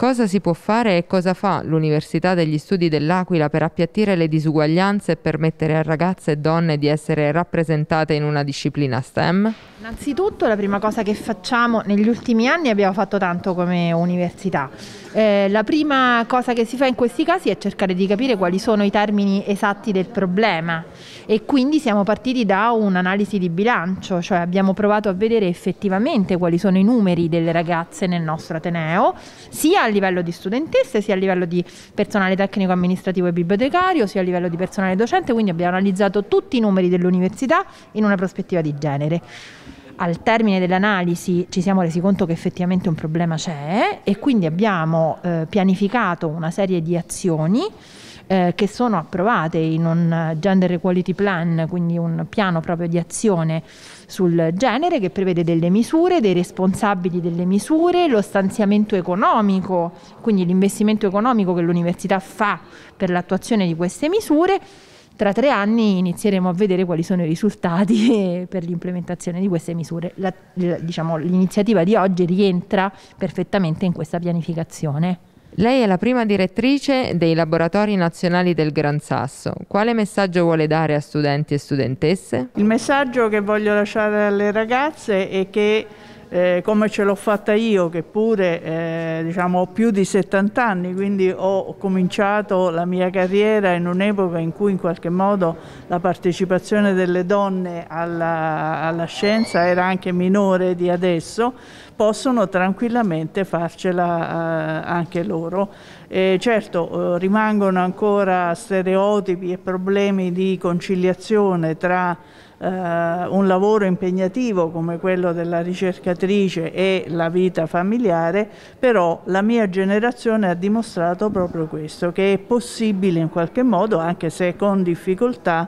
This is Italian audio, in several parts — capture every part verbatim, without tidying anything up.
Cosa si può fare e cosa fa l'Università degli Studi dell'Aquila per appiattire le disuguaglianze e permettere a ragazze e donne di essere rappresentate in una disciplina STEM? Innanzitutto la prima cosa che facciamo negli ultimi anni, abbiamo fatto tanto come università. Eh, la prima cosa che si fa in questi casi è cercare di capire quali sono i termini esatti del problema e quindi siamo partiti da un'analisi di bilancio, cioè abbiamo provato a vedere effettivamente quali sono i numeri delle ragazze nel nostro ateneo, sia a livello di studentesse, sia a livello di personale tecnico amministrativo e bibliotecario, sia a livello di personale docente, quindi abbiamo analizzato tutti i numeri dell'università in una prospettiva di genere. Al termine dell'analisi ci siamo resi conto che effettivamente un problema c'è e quindi abbiamo eh, pianificato una serie di azioni eh, che sono approvate in un Gender Equality Plan, quindi un piano proprio di azione sul genere che prevede delle misure, dei responsabili delle misure, lo stanziamento economico, quindi l'investimento economico che l'università fa per l'attuazione di queste misure. Tra tre anni inizieremo a vedere quali sono i risultati per l'implementazione di queste misure. La, diciamo, l'iniziativa di oggi rientra perfettamente in questa pianificazione. Lei è la prima direttrice dei Laboratori Nazionali del Gran Sasso. Quale messaggio vuole dare a studenti e studentesse? Il messaggio che voglio lasciare alle ragazze è che Eh, come ce l'ho fatta io, che pure eh, diciamo, ho più di settanta anni, quindi ho cominciato la mia carriera in un'epoca in cui in qualche modo la partecipazione delle donne alla, alla scienza era anche minore di adesso, possono tranquillamente farcela eh, anche loro. Eh, certo, eh, rimangono ancora stereotipi e problemi di conciliazione tra Uh, un lavoro impegnativo come quello della ricercatrice e la vita familiare, però la mia generazione ha dimostrato proprio questo, che è possibile in qualche modo, anche se con difficoltà,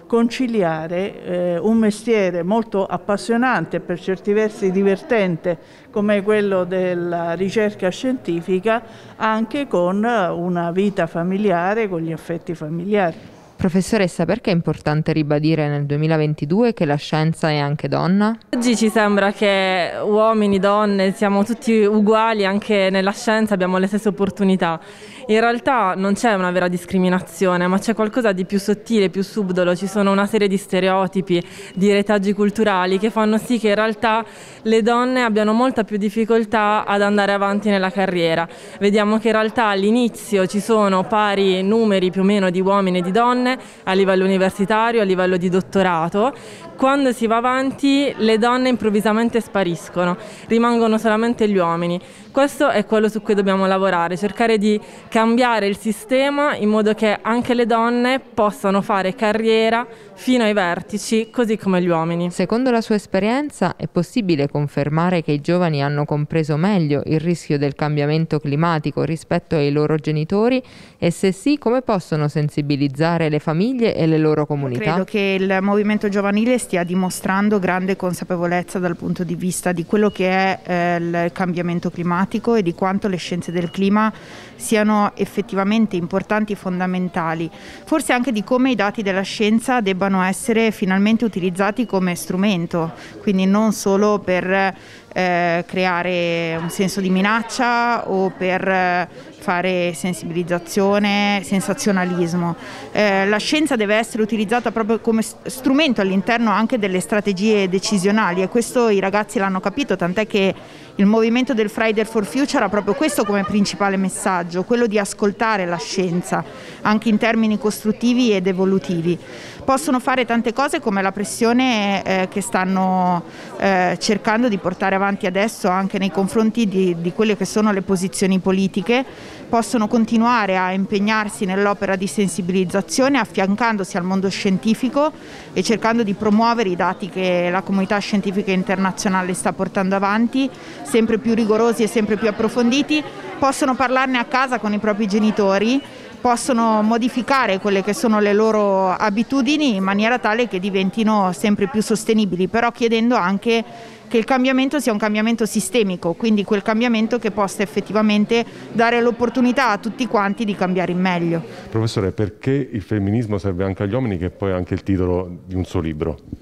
conciliare eh, un mestiere molto appassionante e per certi versi divertente come quello della ricerca scientifica anche con una vita familiare, con gli affetti familiari. Professoressa, perché è importante ribadire nel duemilaventidue che la scienza è anche donna? Oggi ci sembra che uomini, donne, siamo tutti uguali, anche nella scienza abbiamo le stesse opportunità. In realtà non c'è una vera discriminazione, ma c'è qualcosa di più sottile, più subdolo. Ci sono una serie di stereotipi, di retaggi culturali che fanno sì che in realtà le donne abbiano molta più difficoltà ad andare avanti nella carriera. Vediamo che in realtà all'inizio ci sono pari numeri più o meno di uomini e di donne a livello universitario, a livello di dottorato. Quando si va avanti le donne improvvisamente spariscono, rimangono solamente gli uomini. Questo è quello su cui dobbiamo lavorare, cercare di cambiare il sistema in modo che anche le donne possano fare carriera fino ai vertici, così come gli uomini. Secondo la sua esperienza è possibile confermare che i giovani hanno compreso meglio il rischio del cambiamento climatico rispetto ai loro genitori e se sì, come possono sensibilizzare le famiglie e le loro comunità? Credo che il movimento giovanile stia dimostrando grande consapevolezza dal punto di vista di quello che è eh, il cambiamento climatico e di quanto le scienze del clima siano effettivamente importanti e fondamentali, forse anche di come i dati della scienza debbano essere finalmente utilizzati come strumento, quindi non solo per eh, creare un senso di minaccia o per eh, fare sensibilizzazione, sensazionalismo. Eh, la scienza deve essere utilizzata proprio come strumento all'interno anche delle strategie decisionali e questo i ragazzi l'hanno capito, tant'è che il movimento del Friday for Future ha proprio questo come principale messaggio, quello di ascoltare la scienza, anche in termini costruttivi ed evolutivi. Possono fare tante cose come la pressione eh, che stanno eh, cercando di portare avanti adesso anche nei confronti di, di quelle che sono le posizioni politiche, possono continuare a impegnarsi nell'opera di sensibilizzazione affiancandosi al mondo scientifico e cercando di promuovere i dati che la comunità scientifica internazionale sta portando avanti, sempre più rigorosi e sempre più approfonditi, possono parlarne a casa con i propri genitori, possono modificare quelle che sono le loro abitudini in maniera tale che diventino sempre più sostenibili, però chiedendo anche che il cambiamento sia un cambiamento sistemico, quindi quel cambiamento che possa effettivamente dare l'opportunità a tutti quanti di cambiare in meglio. Professore, perché il femminismo serve anche agli uomini, che poi è anche il titolo di un suo libro?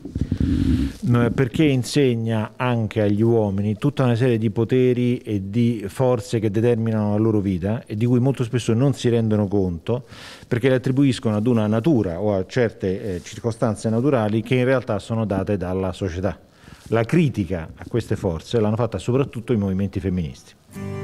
perché insegna anche agli uomini tutta una serie di poteri e di forze che determinano la loro vita e di cui molto spesso non si rendono conto, perché le attribuiscono ad una natura o a certe eh, circostanze naturali che in realtà sono date dalla società. La critica a queste forze l'hanno fatta soprattutto i movimenti femministi.